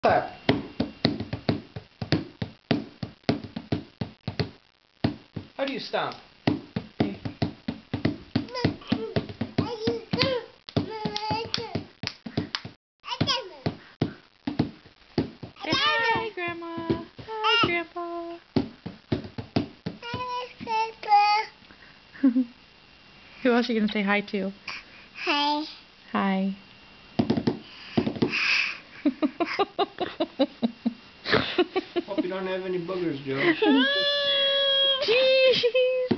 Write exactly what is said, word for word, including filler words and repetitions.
Clap. How do you stomp? Hi, Grandma. Hi, Grandpa. Who else are you going to say hi to? Hi. Hi. Hope you don't have any boogers, Joe. Jeez.